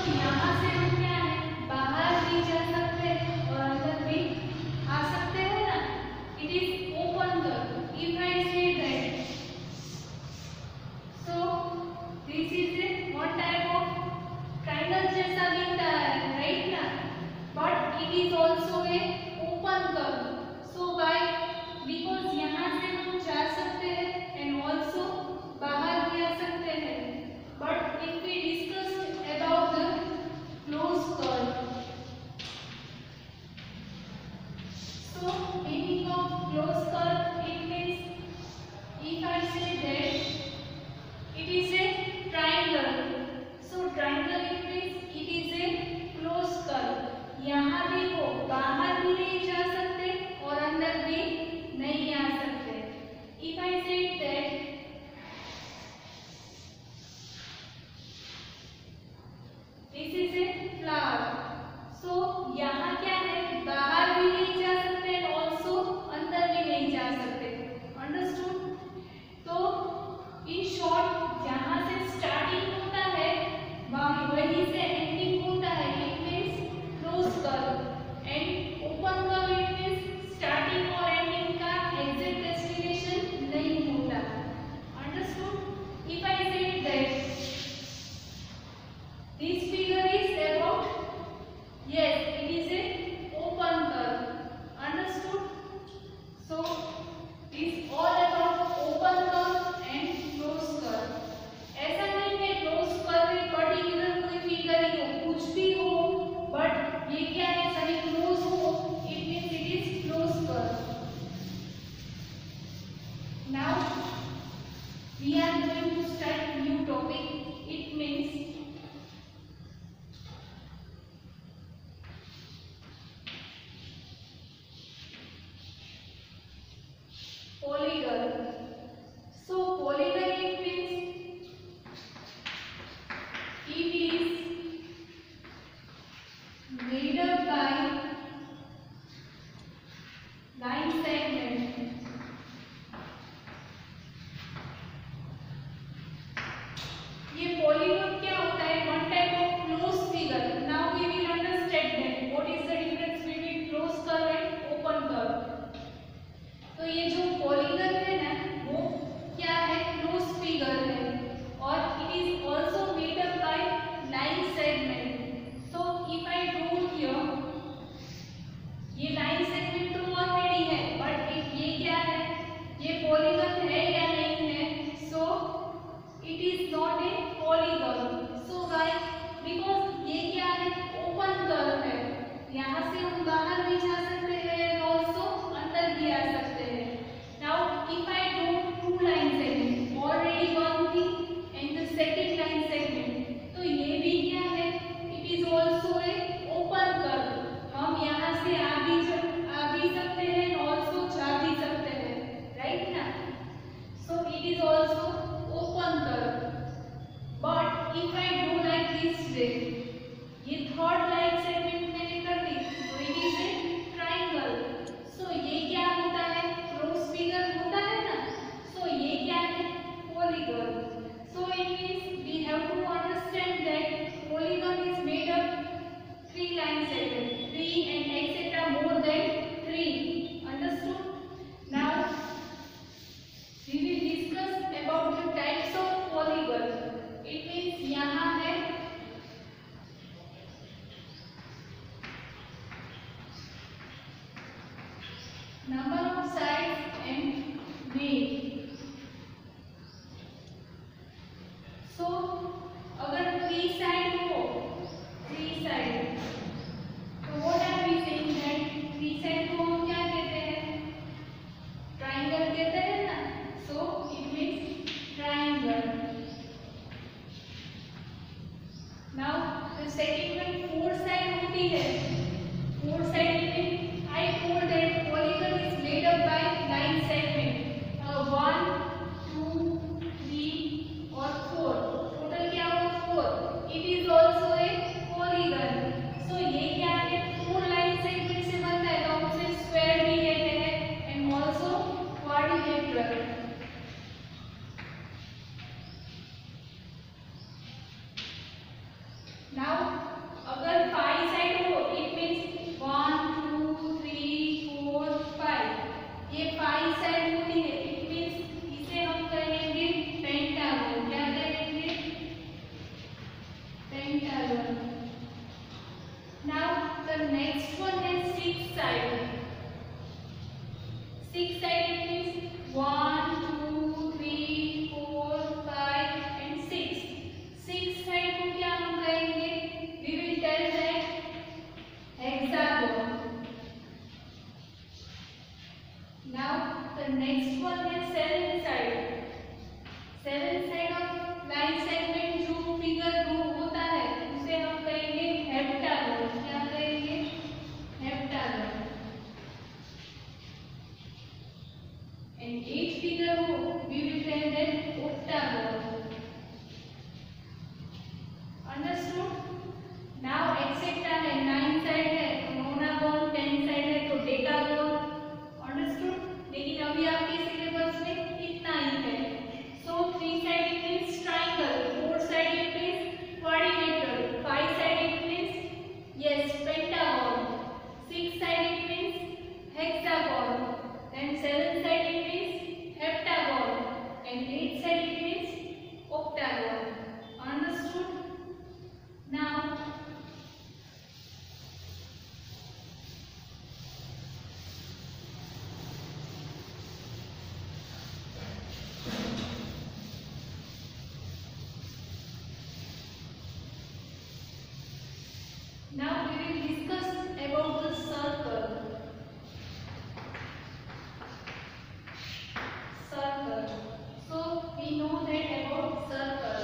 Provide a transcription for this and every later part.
यहाँ से हम क्या है, बाहर भी जा सकते हैं और अंदर भी आ सकते हैं ना। It is open curve. If I say that, so this is a one type of triangle जैसा दिखता है, राइट ना, but it is also a open curve. So by because यहाँ से हम जा सकते हैं एंड ऑल्सो बाहर भी आ सकते हैं। But if we discuss about the close curve, so meaning of closed curve, it means if I say that it is a triangle, so triangle it means it is a closed curve। यहाँ भी वो बाहर भी नहीं जा सकते और अंदर भी नहीं आ सकते। If I say that this is a flower, so यहाँ क्या है, बाहर भी नहीं जा सकते और ऑल्सो अंदर भी नहीं जा सकते। अंडरस्टूड? तो इन शॉर्ट जहाँ से स्टार्टिंग होता है वहीं से एंडिंग होता है, it means close curve. And open curve it means starting और एंडिंग का एग्जैक्ट डेस्टिनेशन नहीं होता। Understood? If I say that this figure is about, yes, it is a open curve। Understood? So this all about open curve and closed curve। ऐसा नहीं है closed curve एक particular कोई figure ही हो, कुछ भी हो, बट ये क्या है, सभी क्लोज हो, it means it is closed curve। Now we are going to start new topic। It means polygon। So polygon it means it is made up by line segment। ये polygon क्या होता है, one type of closed figure। Now we will understand that what is the difference between closed curve and open curve। तो ये जो polygon है ना, वो क्या है, क्लोज फिगर है और it is also made up by line segment. So if I draw here, ये लाइन सेगमेंट तो ऑलरेडी है, बट ये क्या है, ये पॉलीगन है या नहीं है। So it is not a polygon. So why? Because ये क्या है, ओपन कर्व है। यहाँ से हम बाहर भी जा सकते हैं और ऑल्सो अंदर भी आ सकते हैं। Now if I do two line segment, already one thing and the second line segment, तो ये भी क्या है, it is also a open curve। हम यहाँ से आ भी सकते हैं और also जा भी सकते हैं, right ना। So it is also open curve। But if I do like this way, ये third line segment मैंने कर दी, तो it is a triangle। So ये क्या होता है, क्रॉस फिगर होता है ना। सो ये क्या है, polygon. So it means we have to understand that polygon is made up three line segment, three and etcetera more than three. Understood? Now we will discuss about the types of polygon. It means यहाँ है number of sides and name। So अगर 3 side हो, 3 side, तो what are we saying that 3 side को हम क्या कहते हैं, ट्राइंगल कहते हैं ना। So it means triangle। Now the second one 4 side होती है। 4 साइड में I told that polygon is made up by line segment, 1, 2, 3 और 4। टोटल क्या होगा, 4। It is also a polygon। So ये क्या है, 4 लाइन सेगमेंट से बनता है, तो हम उसे स्क्वायर भी कहते हैं and also quadrilateral। Now understood. Now etcetera है, 9 साइड है तो नोनागोन, 10 साइड है तो डेकागोन। अंडरस्टूड। लेकिन अभी आपके सिलेबस में इतना ही है। So 3 side means triangle, 4 side means quadrilateral, 5 side means yes pentagon, 6 side means hexagon, and 7 sided means heptagon, and 8 sided means octagon. Understood? Now we will discuss about the circle. So we know that about circle.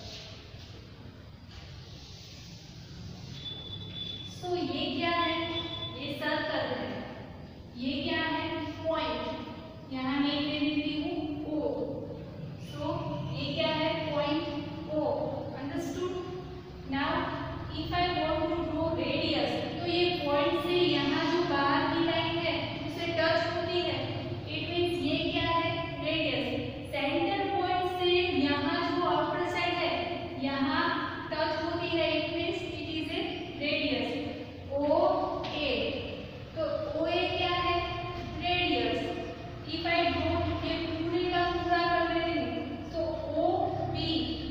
So ये क्या है? ये circle है। ये क्या है? Point. यहाँ मैं ले लेती हूँ O। So ये क्या है? Point O। Understood? Now if I want to draw radius, तो ये पॉइंट से यहाँ जो बाहर की लाइन है उसे टच होती है। It means ये क्या है? रेडियस। सेंटर पॉइंट से यहाँ जो आउटर साइड है यहाँ टच होती है। It means it is a radius। OA, तो OA क्या है? रेडियस। If I draw ये पूरे का पूरा कर लेते हैं तो OB,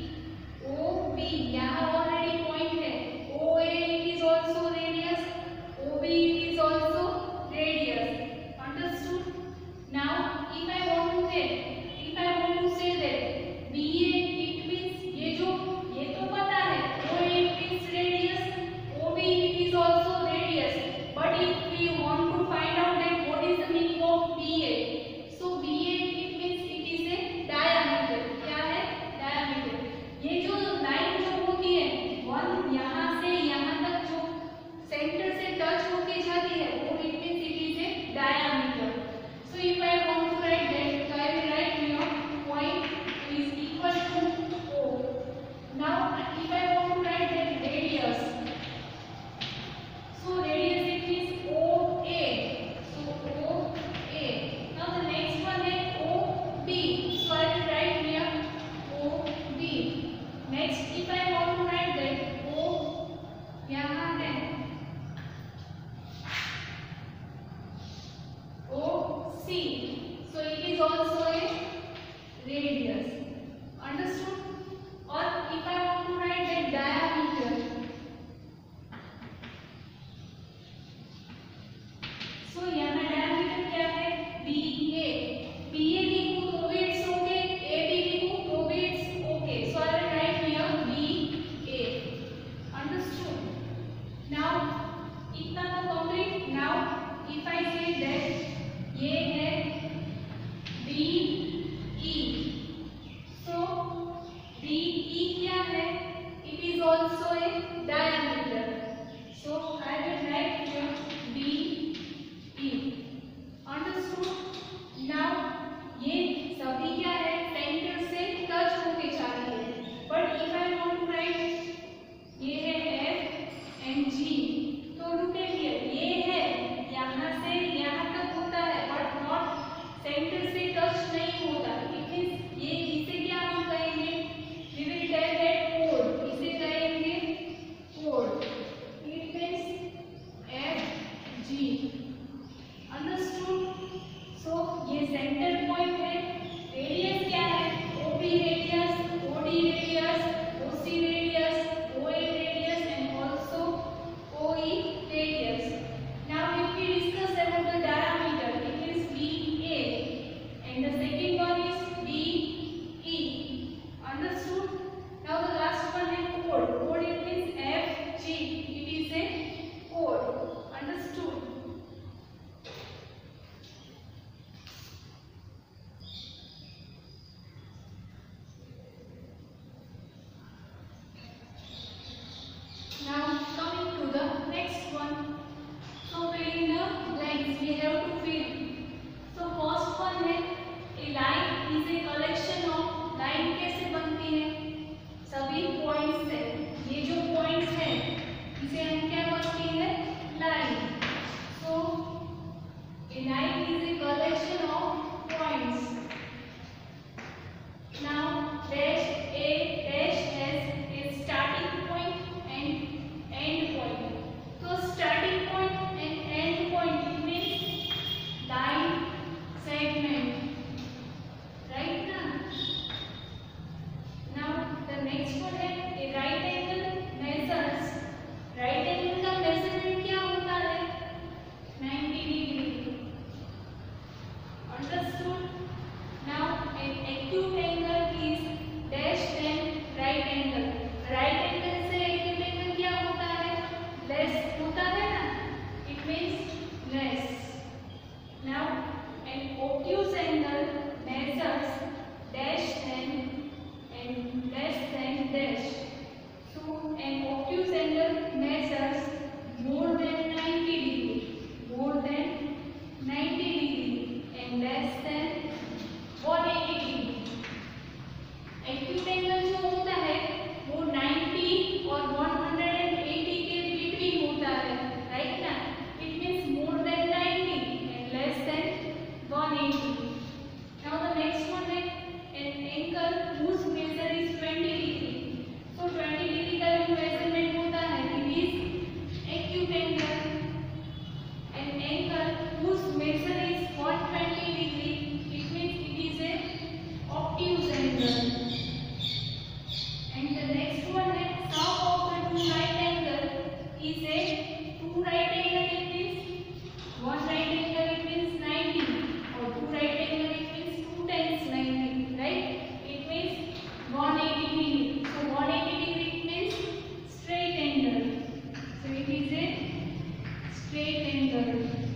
यहाँ ऑलरेडी पॉइंट है। OA it is also radius, OB it is also radius. Understood? Now if I want to say that BA it means ये तो पता है OA it means radius, OB it is also radius. But if we want to find out that what is the meaning of BA, so BA it means it is a diameter. क्या है? diameter. ये जो line जो होती है one यहाँ से यहाँ तक जो सेंटर से टच होके जाती है वो it means it is a diameter. So if I want to write that, so I will write here point is equal to O. Now if I want to write that radius, so radius it is OA. So OA. Now the next one is OB. So I will write here OB. Next if I want to write that O यहाँ है OC. So it is also a radius. Understood? Or if I want to write that diameter, so यहाँ diameter क्या है? BA. BA लिखूँ तो भी it's okay, AB लिखूँ तो भी it's okay. So I will write here BA. Understood? Now इतना तो complete. Now if I say that ये है BE, so BE क्या है? It is also a diameter. So I will write here BE. Understood? Now ये सभी क्या है? सेंटर से टच होके जा रही है। But if I want to write ये है F and G, तो look at here, ये है यहाँ से यहाँ तक होता है but not सेंटर से टच नहीं होता। It means ये इसे क्या हम कहेंगे? We will tell that chord. इसे कहेंगे chord. It means F G. Understood? So ये सेंटर पॉइंट है। रेडियस क्या है? OB radius, OD radius, OC radius, OA radius and also OE radius. Now if we discuss about the diameter, it is BA and the second one is BE. Understood? Now the last one is chord. Chord it means FG. It is a chord. Understood? Now coming to the next one. So filling the blanks we have to fill. So first one है a line is a collection of line कैसे बनती है? सभी points से। ये नहीं करूँ।